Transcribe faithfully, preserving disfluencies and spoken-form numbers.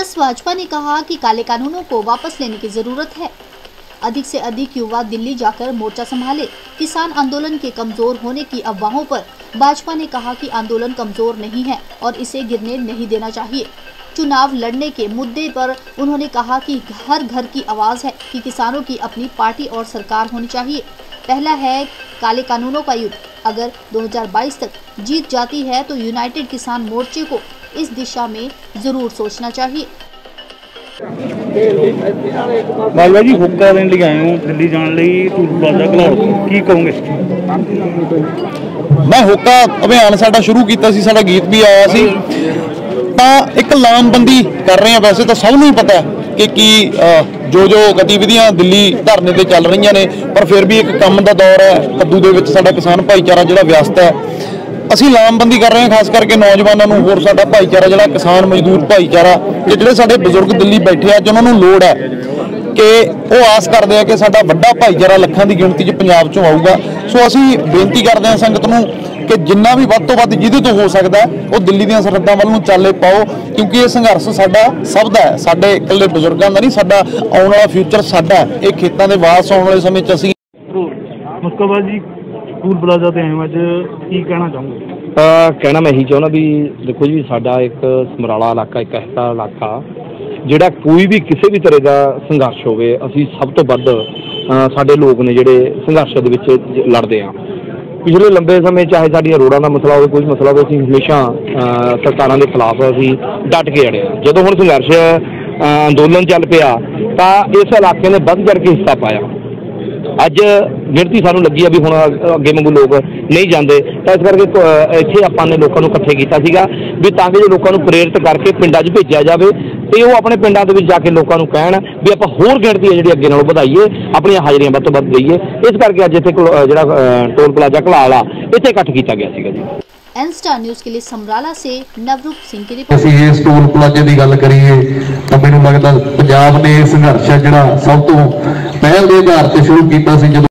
कांग्रेस भाजपा ने कहा कि काले कानूनों को वापस लेने की जरूरत है। अधिक से अधिक युवा दिल्ली जाकर मोर्चा संभाले। किसान आंदोलन के कमजोर होने की अफवाहों पर भाजपा ने कहा कि आंदोलन कमजोर नहीं है और इसे गिरने नहीं देना चाहिए। चुनाव लड़ने के मुद्दे पर उन्होंने कहा कि हर घर की आवाज है कि किसानों की अपनी पार्टी और सरकार होनी चाहिए। पहला है काले कानूनों का युद्ध। अगर दो हज़ार बाईस तक जीत जाती है तो यूनाइटेड किसान मोर्चे को इस दिशा में जरूर सोचना चाहिए। बाबा जी हुक्का देने लिए आए हूँ दिल्ली जाने लिए टूल प्लाजा घलाड़ की कहोगे? मैं हुक्का अभियान साडा शुरू किया सी, साडा गीत भी आया सी, ਤਾਂ एक ਲਾਮਬੰਦੀ कर रहे हैं। वैसे तो सब ही पता है कि की जो जो गतिविधियां दिल्ली धरने ते चल रही ने, पर फिर भी एक काम का दौर है। कद्दू दे विच साडा किसान भाईचारा जिहड़ा व्यस्त है, ਅਸੀਂ ਲਾਮਬੰਦੀ कर रहे हैं। खास करके नौजवानों ਨੂੰ ਹੋਰ ਸਾਡਾ ਭਾਈਚਾਰਾ ਜਿਹੜਾ किसान मजदूर भाईचारा ਤੇ ਜਿਹੜੇ ਸਾਡੇ ਬਜ਼ੁਰਗ ਦਿੱਲੀ ਬੈਠੇ ਆ, ਜਿਨ੍ਹਾਂ ਨੂੰ ਲੋੜ ਹੈ कि वो आस करते हैं कि साडा वड्डा भाईचारा लखां की गिणती च पंजाब चों आऊगा। सो असीं बेनती करते हैं संगत नूं कि जिन्ना भी वध तों वध जिहदे तो हो सकता है वो दिल्ली दीआं सरहदां वल नूं चाले पाओ, क्योंकि ये संघर्ष साडा सब दा है, साडे इकल्ले बजुर्गां दा नहीं। साडा आउण वाला फ्यूचर साडा है। ये खेतां दे वारस आउण वाले समय च असीं मुस्तफा जी टूल प्लाजा ते आए अज की कहना चाहूँगे? कहना मैं यही चाहना भी देखो जी, साडा एक समराला इलाका, एक ऐसा इलाका ਜਿਹੜਾ कोई भी किसी भी तरह का संघर्ष होवे, असीं सब तो वध साडे लोग ने जिहड़े संघर्ष दे विच लड़दे आ। पिछले लंबे समय चाहे साडियां रोडां दा मसला होवे, कोई मसला होवे, असीं हमेशा सरकारां दे खिलाफ असीं डट के अड़े आ। जदों हुण संघर्ष अंदोलन चल पिया तां इस इलाके ने वध चढ़ के हिस्सा पाया। अज गिणती सानू लगी है भी हुण अगे वांगू लोग नहीं जाते, तो इस करके इत्थे आपां ने लोकां नूं इकट्ठे कीता सीगा भी तां कि जो लोकां नूं प्रेरित करके पिंडां 'च भेजिया जावे ते वो अपने पिंडां दे विच जाके लोकां नूं कहण भी आपां होर गिणती है जिहड़ी अगे नालों वधाईए, अपणीआं हाज़रियां वध तों वध दईए। इस करके अज इत्थे जिहड़ा टोल प्लाजा घलाल आ इत्थे इकट्ठ कीता गया सीगा जी। एन स्टार न्यूज़ के लिए समराला से नवरूप सिंह की रिपोर्ट। ਅਸੀਂ ਇਸ ਟੋਲ ਪਲਾਜ਼ੇ ਦੀ ਗੱਲ ਕਰੀਏ ਤਾਂ ਮੈਨੂੰ ਲੱਗਦਾ ਪੰਜਾਬ ਨੇ ਇਹ ਸੰਘਰਸ਼ ਜਿਹੜਾ ਸਭ ਤੋਂ ਪਹਿਲ ਦੇ ਆਧਾਰ ਤੇ ਸ਼ੁਰੂ ਕੀਤਾ ਸੀ।